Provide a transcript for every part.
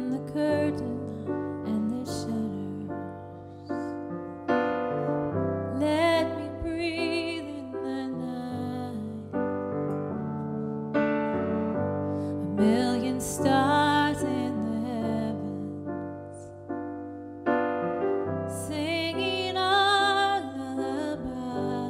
Open the curtain and the shutters. Let me breathe in the night. A million stars in the heavens, singing our lullaby.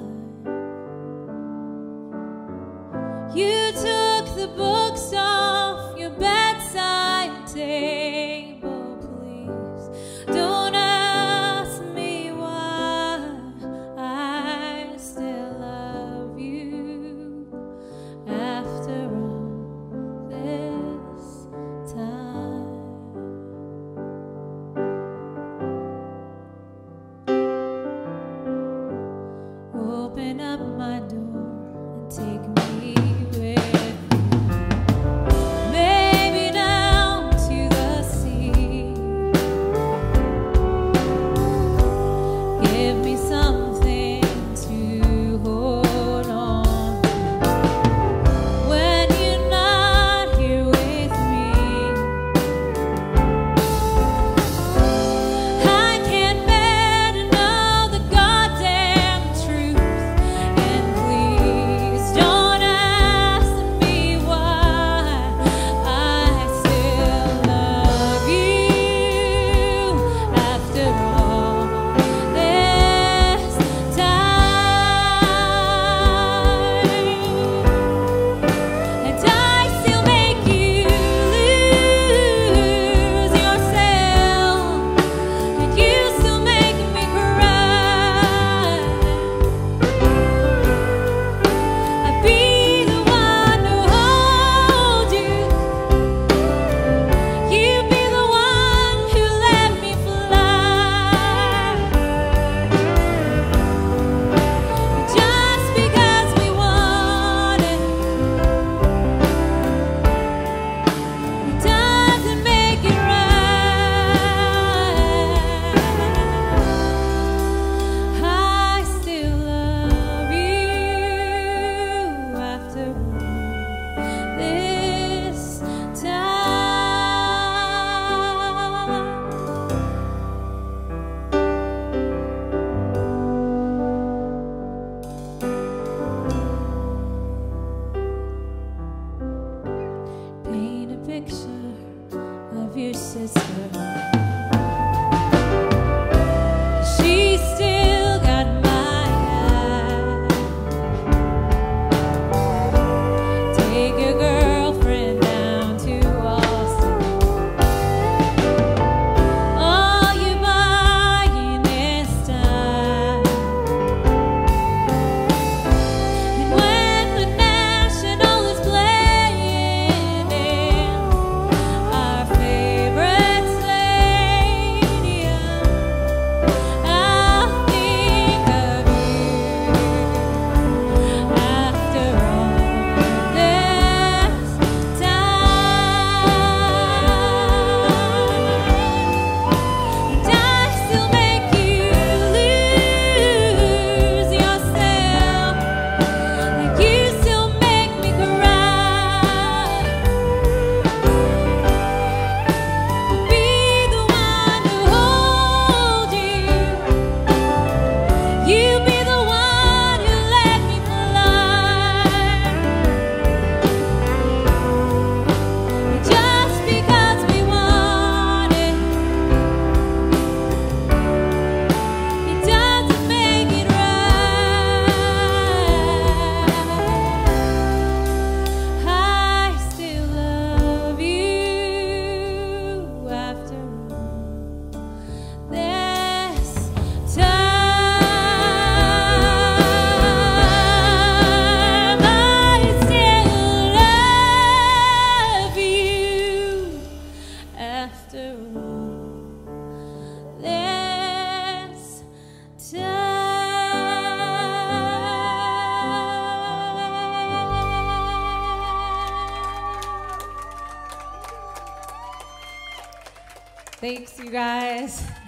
You took the books off your bedside table, please. Don't ask me why. I still love you after all this time. Open up my door and take me with you. Picture of your sister. She still got my eye. Take your girlfriend down to Austin. All you're buying this time. And when the National is playing in our favorite stadium, I'll think of you after all this time. And I still make you lose yourself, and you still make me cry. Be the one to hold you. You be the one who let me fly. Just because we want it, it doesn't make it right. I still love you after all this time. I still love you after all this time. Thanks, you guys.